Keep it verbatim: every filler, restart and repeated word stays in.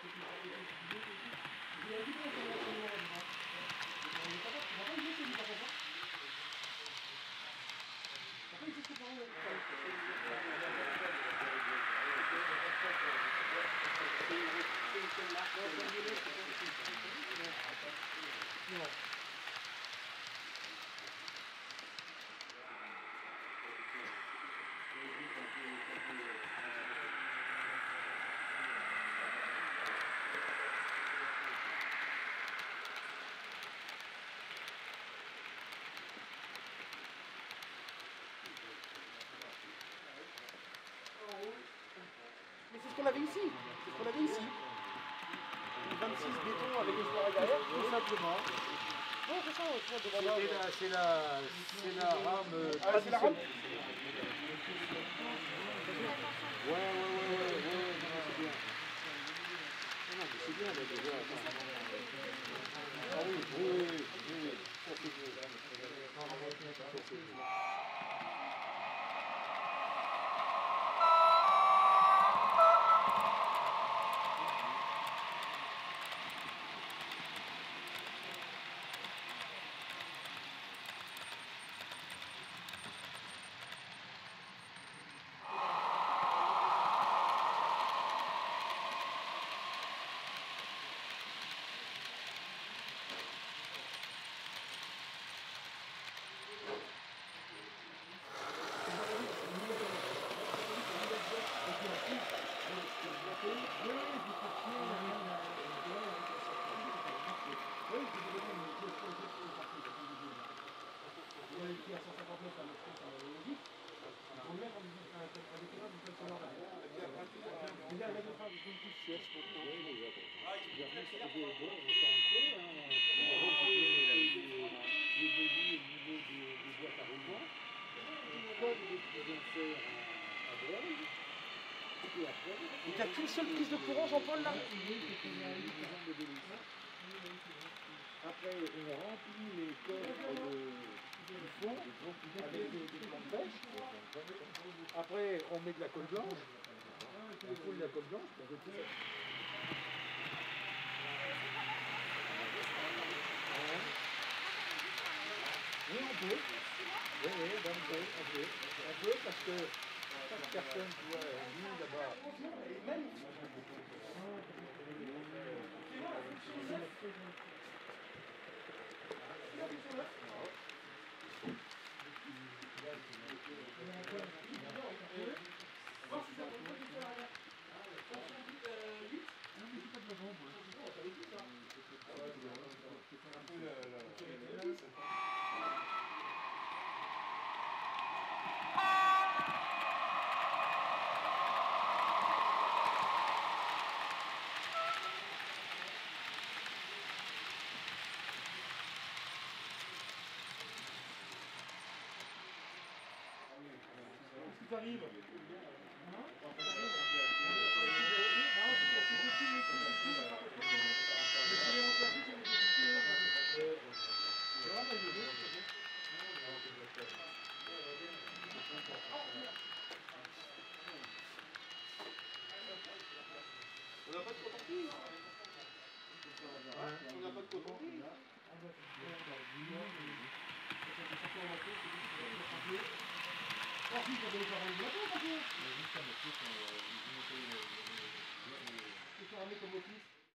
Mais c'est ce qu'on avait ici, c'est ce qu'on avait ici. Le vingt-six béton avec les soirées derrière, tout simplement. Non, c'est ça, c'est ça, devant là. C'est la, c'est la rame. Ah, c'est la rame? Ouais, ouais, ouais, ouais, ouais, ouais, non, c'est bien. Non, non, mais c'est bien, là, déjà. Ah oui, oui, oui, oui, oui, ça c'est mieux. Non, non, ça c'est mieux. Il n'y a qu'une seule prise de courant, Jean-Paul, là? Après, on remplit les coffres de fond avec des plans de pêche. Après, on met de la colle blanche. On fout de la colle blanche pour que oui, on peut. Oui, oui, ben, on peut, on peut. On peut parce que chaque personne doit venir là-bas. Arrive. On n'a pas de coton-tige. On n'a pas de coton-tige. Ah si, ça doit faire un bateau, parce que... C'est fermé comme office.